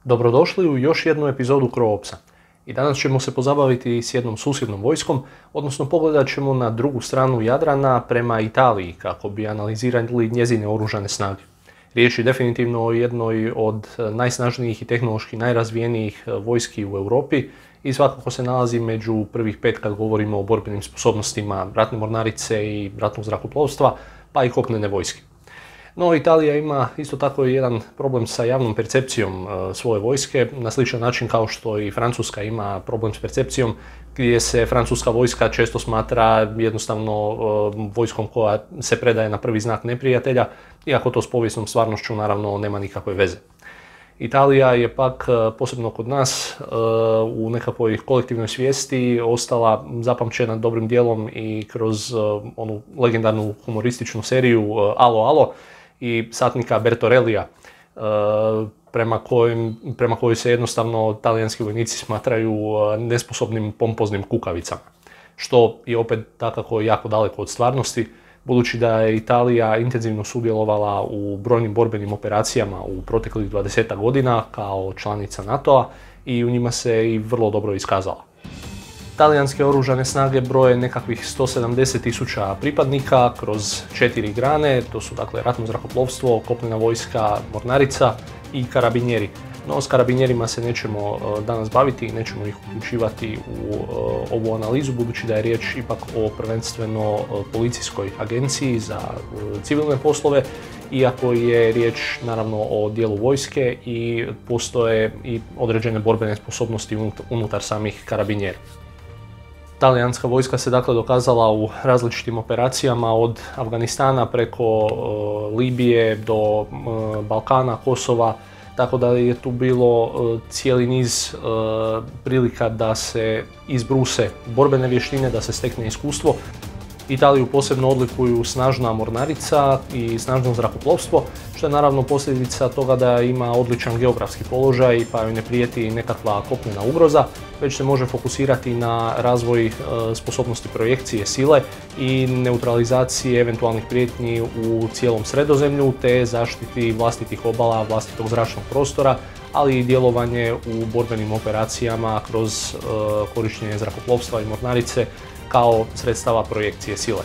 Dobrodošli u još jednu epizodu Croopsa. I danas ćemo se pozabaviti s jednom susjednom vojskom, odnosno pogledat ćemo na drugu stranu Jadrana prema Italiji kako bi analizirali njezine oružane snage. Riječ je definitivno o jednoj od najsnažnijih i tehnološki najrazvijenijih vojski u Europi i svakako se nalazi među prvih 5 kad govorimo o borbenim sposobnostima ratne mornarice i ratnog zrakoplovstva, pa i kopnene vojske. No, Italija ima isto tako jedan problem sa javnom percepcijom svoje vojske, na sličan način kao što i Francuska ima problem s percepcijom, gdje se francuska vojska često smatra jednostavno vojskom koja se predaje na prvi znak neprijatelja, iako to s povijesnom stvarnošću naravno nema nikakve veze. Italija je pak, posebno kod nas, u nekakvoj kolektivnoj svijesti ostala zapamćena dobrim dijelom i kroz onu legendarnu humorističnu seriju Alo, alo i satnika Bertorellija, prema kojoj se jednostavno talijanski vojnici smatraju nesposobnim pompoznim kukavicama. Što je opet takako jako daleko od stvarnosti, budući da je Italija intenzivno sudjelovala u brojnim borbenim operacijama u proteklih 20 godina kao članica NATO-a i u njima se i vrlo dobro iskazala. Talijanske oružane snage broje nekakvih 170.000 pripadnika kroz 4 grane, to su dakle ratno zrakoplovstvo, kopnena vojska, mornarica i karabinjeri. No, s karabinjerima se nećemo danas baviti i nećemo ih uključivati u ovu analizu, budući da je riječ ipak o prvenstveno policijskoj agenciji za civilne poslove, iako je riječ naravno o dijelu vojske i postoje i određene borbene sposobnosti unutar samih karabinjera. Talijanska vojska se dakle dokazala u različitim operacijama od Afganistana preko Libije do Balkana, Kosova, tako da je tu bilo cijeli niz prilika da se izbruse borbene vještine, da se stekne iskustvo. Italiju posebno odlikuju snažna mornarica i snažno zrakoplovstvo, što je naravno posljedica toga da ima odličan geografski položaj pa joj ne prijeti nekakva kopnena ugroza, već se može fokusirati na razvoj sposobnosti projekcije sile i neutralizacije eventualnih prijetnji u cijelom Sredozemlju te zaštiti vlastitih obala, vlastitog zračnog prostora, ali i djelovanje u borbenim operacijama kroz korištenje zrakoplovstva i mornarice kao sredstava projekcije sile.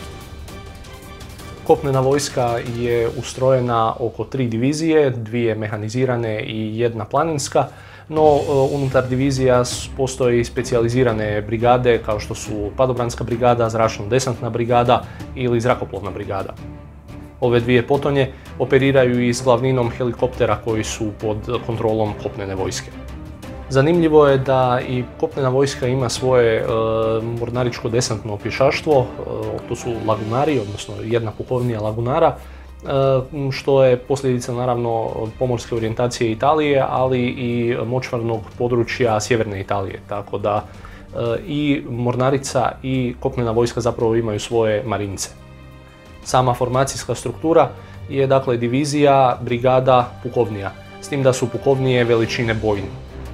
Kopnena vojska je ustrojena oko 3 divizije, 2 mehanizirane i 1 planinska, no unutar divizija postoje i specijalizirane brigade kao što su padobranska brigada, zračno-desantna brigada ili zrakoplovna brigada. Ove 2 potonje operiraju i s glavninom helikoptera koji su pod kontrolom kopnene vojske. Zanimljivo je da i kopnena vojska ima svoje mornaričko-desantno pješaštvo, to su lagunari, odnosno 1 pukovnija lagunara, što je posljedica naravno pomorske orijentacije Italije, ali i močvarnog područja sjeverne Italije, tako da i mornarica i kopnena vojska zapravo imaju svoje marince. Sama formacijska struktura je dakle divizija, brigada, pukovnija, s tim da su pukovnije veličine bojni.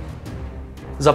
Za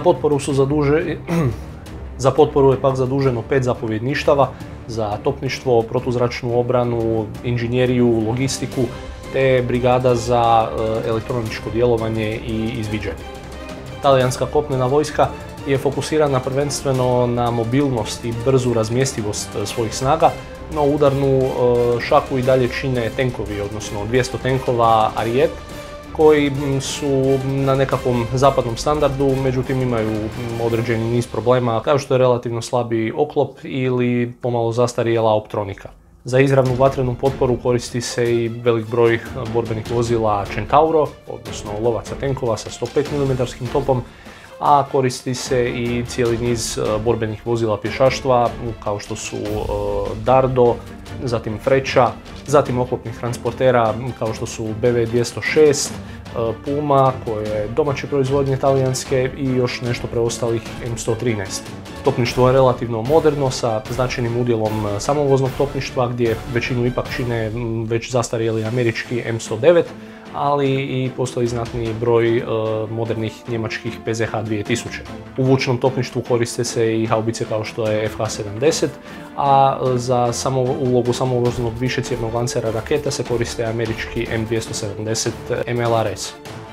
potporu je pak zaduženo 5 zapovjedništava za topništvo, protuzračnu obranu, inženjeriju, logistiku te brigada za elektroničko djelovanje i izviđanje. Talijanska kopnena vojska je fokusirana prvenstveno na mobilnost i brzu razmjestivost svojih snaga, no udarnu šaku i dalje čine tenkovi, odnosno 200 tenkova Ariete, koji su na nekakvom zapadnom standardu, međutim imaju određeni niz problema kao što je relativno slabi oklop ili pomalo zastarjela optronika. Za izravnu vatrenu potporu koristi se i velik broj borbenih vozila Centauro, odnosno lovaca tenkova sa 105 mm topom, a koristi se i cijeli niz borbenih vozila pješaštva kao što su Dardo, zatim Freccia, zatim oklopnih transportera kao što su BV206, Puma koje je domaće proizvodnje talijanske i još nešto preostalih M113. Topništvo je relativno moderno sa značajnim udjelom samovoznog topništva gdje većinu ipak čine već zastarjeli američki M109, ali i postoji znatni broj modernih njemačkih PZH 2000. U vučnom topništvu koriste se i haubice kao što je FH-70, a za ulogu samovoznog višecjevnog lancera raketa se koriste američki M270 MLRS.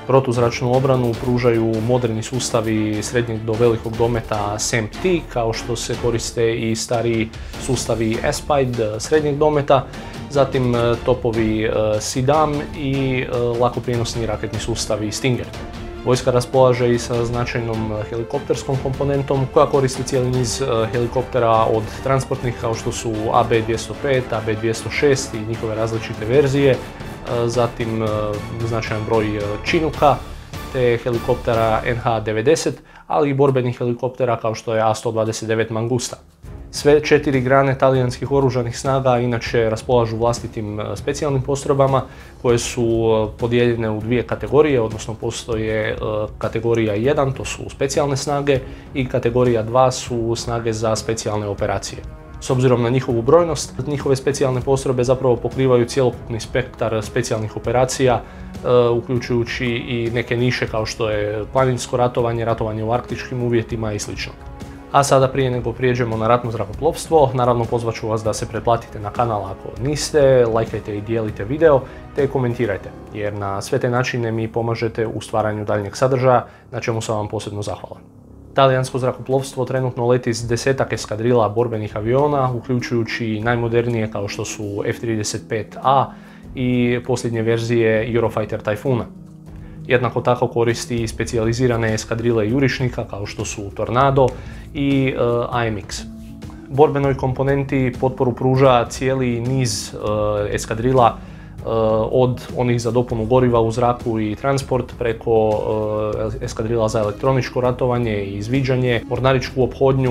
Protuzračnu obranu pružaju moderni sustavi srednjeg do velikog dometa SAMP-T, kao što se koriste i stariji sustavi Aspide srednjeg dometa, zatim topovi SEADAM i lakoprijenosni raketni sustavi Stinger. Vojska raspolaže i sa značajnom helikopterskom komponentom koja koristi cijeli niz helikoptera od transportnih kao što su AB-205, AB-206 i njihove različite verzije, zatim značajan broj Chinooka te helikoptera NH-90, ali i borbenih helikoptera kao što je A-129 Mangusta. Sve 4 grane talijanskih oružanih snaga inače raspolažu vlastitim specijalnim postrojbama koje su podijeljene u dvije kategorije, odnosno postoje kategorija 1, to su specijalne snage, i kategorija 2 su snage za specijalne operacije. S obzirom na njihovu brojnost, njihove specijalne postrojbe zapravo pokrivaju cjelokupni spektar specijalnih operacija, uključujući i neke niše kao što je planinsko ratovanje, ratovanje u arktičkim uvjetima i sl. A sada prije nego prijeđemo na ratno zrakoplovstvo, naravno pozvat ću vas da se pretplatite na kanal ako niste, lajkajte i dijelite video te komentirajte, jer na sve te načine mi pomažete u stvaranju daljnjeg sadržaja, na čemu sam vam posebno zahvalan. Talijansko zrakoplovstvo trenutno leti s 10-ak eskadrila borbenih aviona, uključujući najmodernije kao što su F-35A i posljednje verzije Eurofighter Typhoona. Jednako tako koristi i specijalizirane eskadrile jurišnika kao što su Tornado i AMX. Borbenoj komponenti potporu pruža cijeli niz eskadrila od onih za dopunu goriva u zraku i transport preko eskadrila za elektroničko ratovanje i izviđanje, mornaričku ophodnju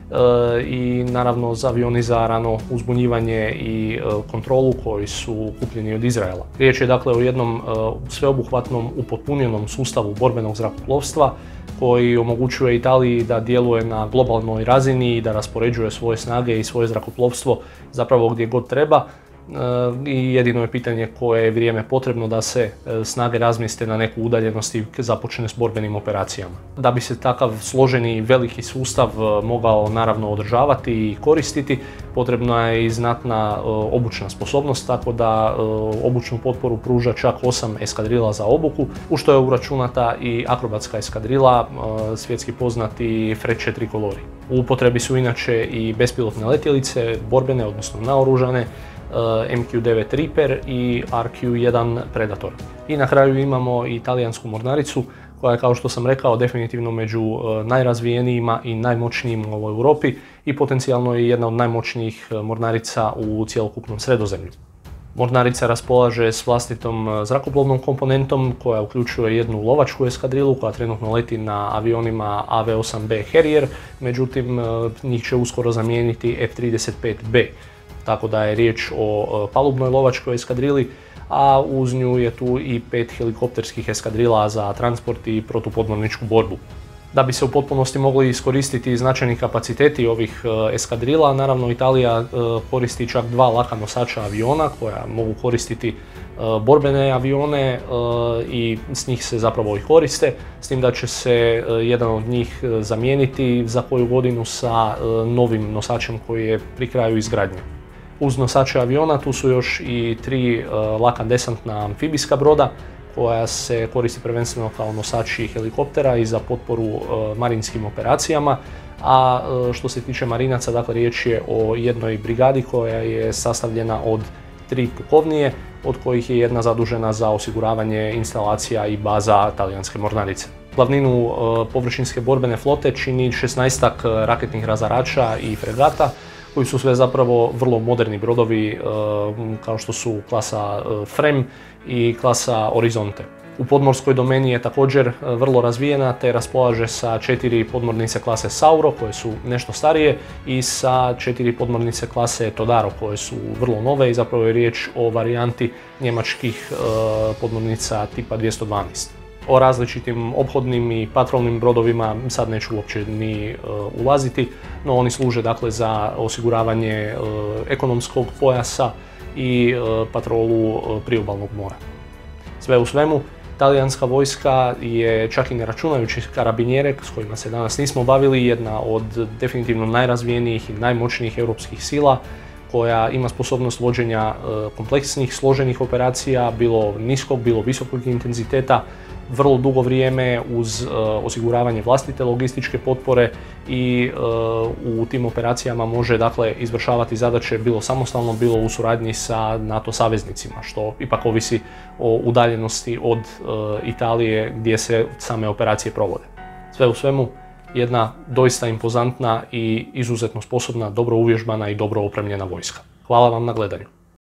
i naravno za avioni za rano uzbunjivanje i kontrolu koji su kupljeni od Izraela. Riječ je dakle o jednom sveobuhvatnom upotpunjenom sustavu borbenog zrakoplovstva koji omogućuje Italiji da djeluje na globalnoj razini i da raspoređuje svoje snage i svoje zrakoplovstvo zapravo gdje god treba. I jedino je pitanje koje je vrijeme potrebno da se snage razmjeste na neku udaljenost i započne s borbenim operacijama. Da bi se takav složeni veliki sustav mogao naravno održavati i koristiti, potrebna je i znatna obučna sposobnost, tako da obučnu potporu pruža čak 8 eskadrila za obuku, u što je uračunata i akrobatska eskadrila, svjetski poznati Fred 4 kolori. U upotrebi su inače i bespilotne letjelice, borbene odnosno naoružane, MQ-9 Reaper i RQ-1 Predator. I na kraju imamo i talijansku mornaricu koja je, kao što sam rekao, definitivno među najrazvijenijima i najmoćnijima u Europi i potencijalno je jedna od najmoćnijih mornarica u cjelokupnom Sredozemlju. Mornarica raspolaže s vlastitom zrakoplovnom komponentom koja uključuje jednu lovačku eskadrilu koja trenutno leti na avionima AV-8B Harrier, međutim njih će uskoro zamijeniti F-35B. Tako da je riječ o palubnoj lovačkoj eskadrili, a uz nju je tu i 5 helikopterskih eskadrila za transport i protupodmorničku borbu. Da bi se u potpunosti mogli iskoristiti značajni kapaciteti ovih eskadrila, naravno Italija koristi čak 2 laka nosača aviona koja mogu koristiti borbene avione i s njih se zapravo i koriste, s tim da će se jedan od njih zamijeniti za koju godinu sa novim nosačem koji je pri kraju izgradnje. Uz nosače aviona tu su još i 3 laka desantna amfibijska broda koja se koristi prvenstveno kao nosači helikoptera i za potporu marinskim operacijama, a što se tiče marinaca, dakle riječ je o jednoj brigadi koja je sastavljena od 3 pukovnije, od kojih je jedna zadužena za osiguravanje instalacija i baza talijanske mornarice. Glavninu površinske borbene flote čini 16-ak raketnih razarača i fregata, koji su sve zapravo vrlo moderni brodovi kao što su klasa Frem i klasa Horizonte. U podmorskoj domeni je također vrlo razvijena te raspolaže sa 4 podmornice klase Sauro koje su nešto starije i sa 4 podmornice klase Todaro koje su vrlo nove i zapravo je riječ o varijanti njemačkih podmornica tipa 212. O različitim ophodnim i patrolnim brodovima sad neću uopće ni ulaziti, no oni služe dakle za osiguravanje ekonomskog pojasa i patrolu priobalnog mora. Sve u svemu, talijanska vojska je, čak i ne računajući karabinjere s kojima se danas nismo bavili, jedna od definitivno najrazvijenijih i najmoćnijih europskih sila koja ima sposobnost vođenja kompleksnih, složenih operacija, bilo niskog, bilo visokog intenziteta vrlo dugo vrijeme uz osiguravanje vlastite logističke potpore i u tim operacijama može dakle izvršavati zadaće bilo samostalno, bilo u suradnji sa NATO saveznicima, što ipak ovisi o udaljenosti od Italije gdje se same operacije provode. Sve u svemu, jedna doista impozantna i izuzetno sposobna, dobro uvježbana i dobro opremljena vojska. Hvala vam na gledanju.